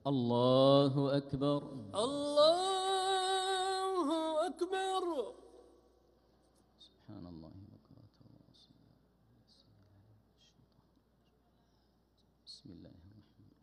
الله أكبر. الله أكبر. سبحان الله بكرة وأصيلا. بسم الله الرحمن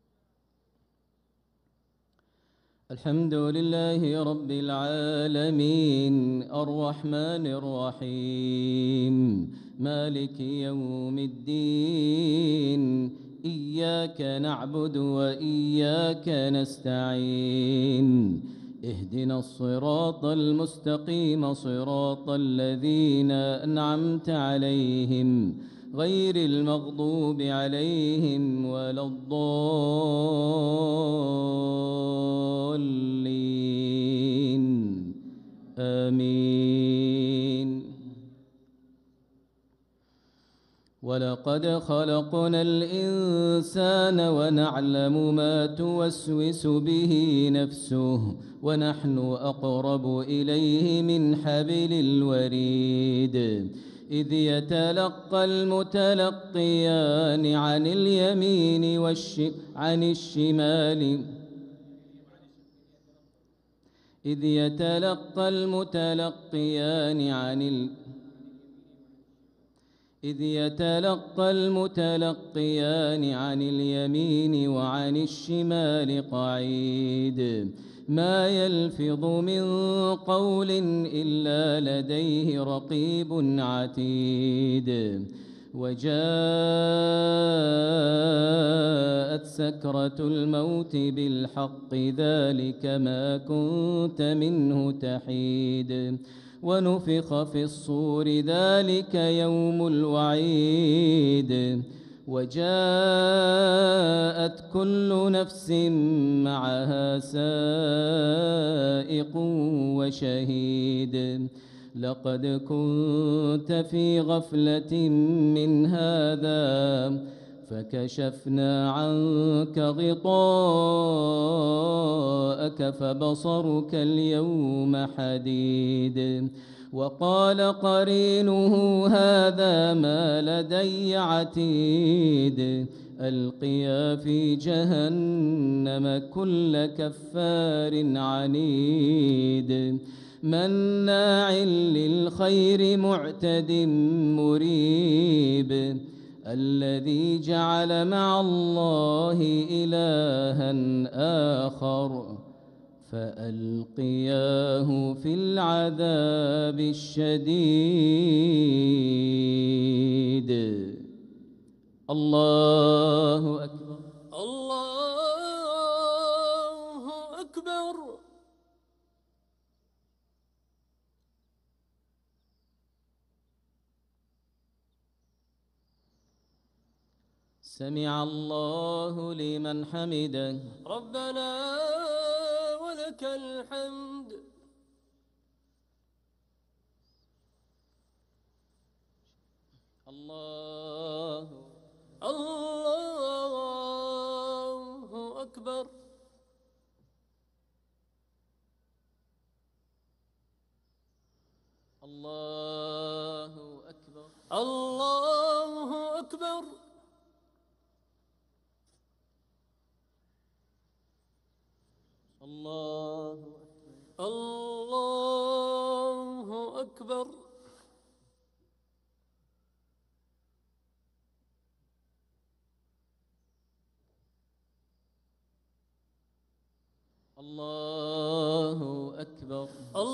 الرحيم. الحمد لله رب العالمين الرحمن الرحيم مالك يوم الدين إياك نعبد وإياك نستعين اهدنا الصراط المستقيم صراط الذين أنعمت عليهم غير المغضوب عليهم ولا الضالين آمين. ولقد خلقنا الإنسان ونعلم ما توسوس به نفسه ونحن أقرب إليه من حبل الوريد إذ يتلقى المتلقيان عن اليمين عن الشمال إذ يتلقى المتلقيان عن اليمين وعن الشمال قعيد ما يلفظ من قول إلا لديه رقيب عتيد وجاءت سكرة الموت بالحق ذلك ما كنت منه تحيد ونفخ في الصور ذلك يوم الوعيد وجاءت كل نفس معها سائق وشهيد لقد كنت في غفلة من هذا فكشفنا عنك غطاءك فبصرك اليوم حديد وقال قرينه هذا ما لدي عتيد ألقيا في جهنم كل كفار عنيد مناع للخير معتد مريب الذي جعل مع الله إلها آخر فألقياه في العذاب الشديد. الله أكبر. الله أكبر. سمع الله لمن حمده. ربنا ولك الحمد. الله أكبر. الله أكبر. الله أكبر. الله أكبر. الله أكبر.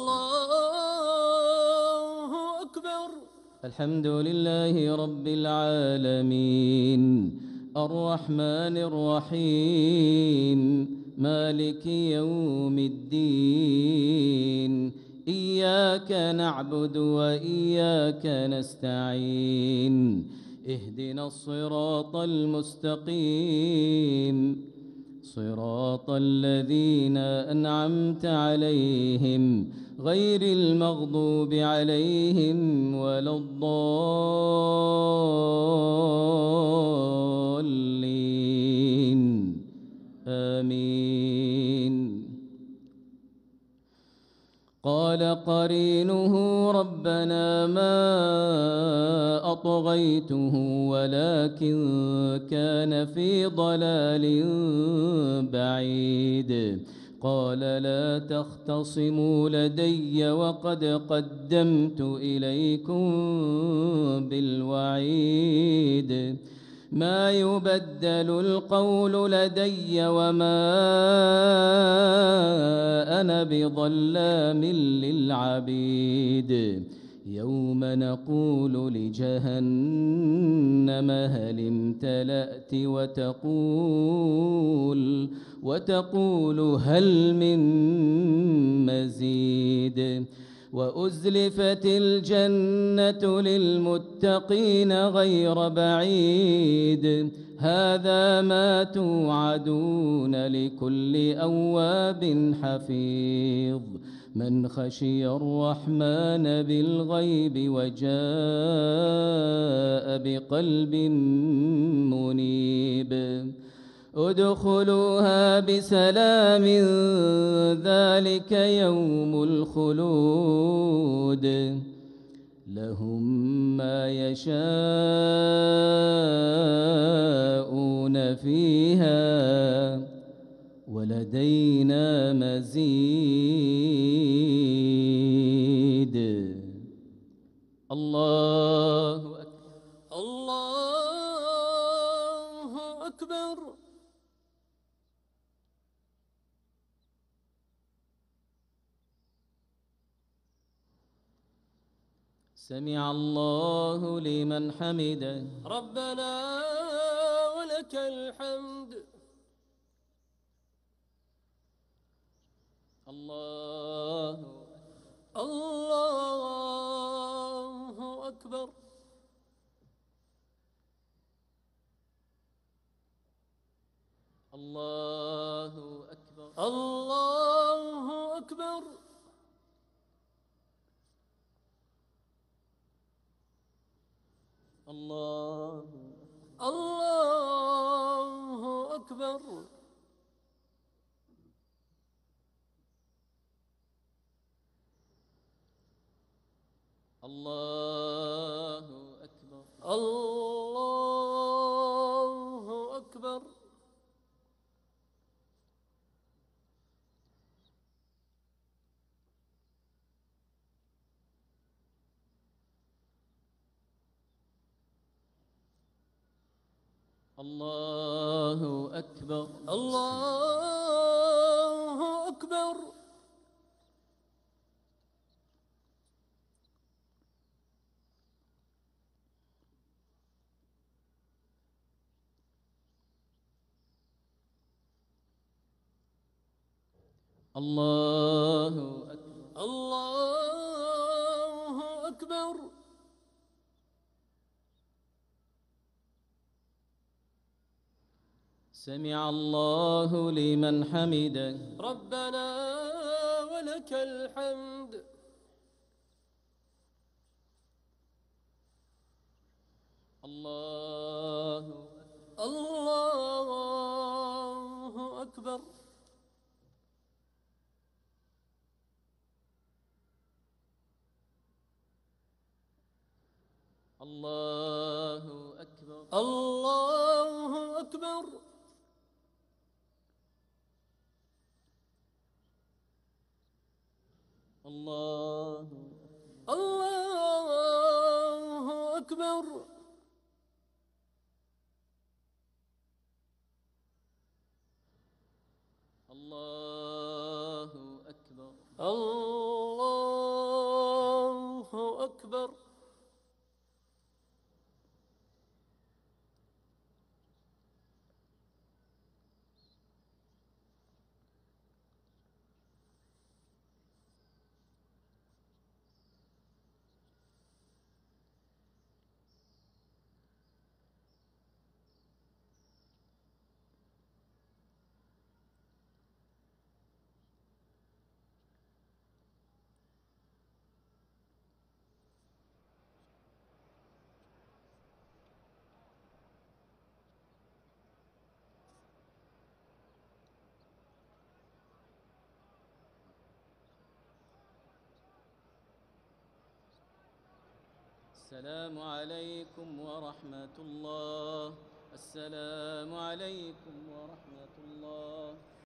الله أكبر. الحمد لله رب العالمين الرحمن الرحيم مالك يوم الدين إياك نعبد وإياك نستعين اهدنا الصراط المستقيم صراط الذين أنعمت عليهم غير المغضوب عليهم ولا الضالين آمين. قال قرينه ربنا ما أطغيته ولكن كان في ضلال بعيد. قال لا تختصموا لدي وقد قدمت إليكم بالوعيد. ما يبدل القول لدي وما أنا بظلام للعبيد. يوم نقول لجهنم هل امتلأت وتقول هل من مزيد. وأزلفت الجنة للمتقين غير بعيد. هذا ما توعدون لكل أواب حفيظ. من خشي الرحمن بالغيب وجاء بقلب منيب. ادخلوها بسلام ذلك يوم الخلود. لهم ما يشاءون فيها ولدينا مزيد. الله أكبر. الله أكبر. سمع الله لمن حمده. ربنا ولك الحمد. الله الله أكبر. الله أكبر. الله أكبر. الله الله أكبر. الله أكبر. الله أكبر. الله أكبر. الله أكبر. الله أكبر. الله أكبر. سمع الله لمن حمده. ربنا ولك الحمد. الله الله أكبر. الله أكبر. الله أكبر. الله الله أكبر. الله أكبر. الله أكبر. السلام عليكم ورحمة الله. السلام عليكم ورحمة الله.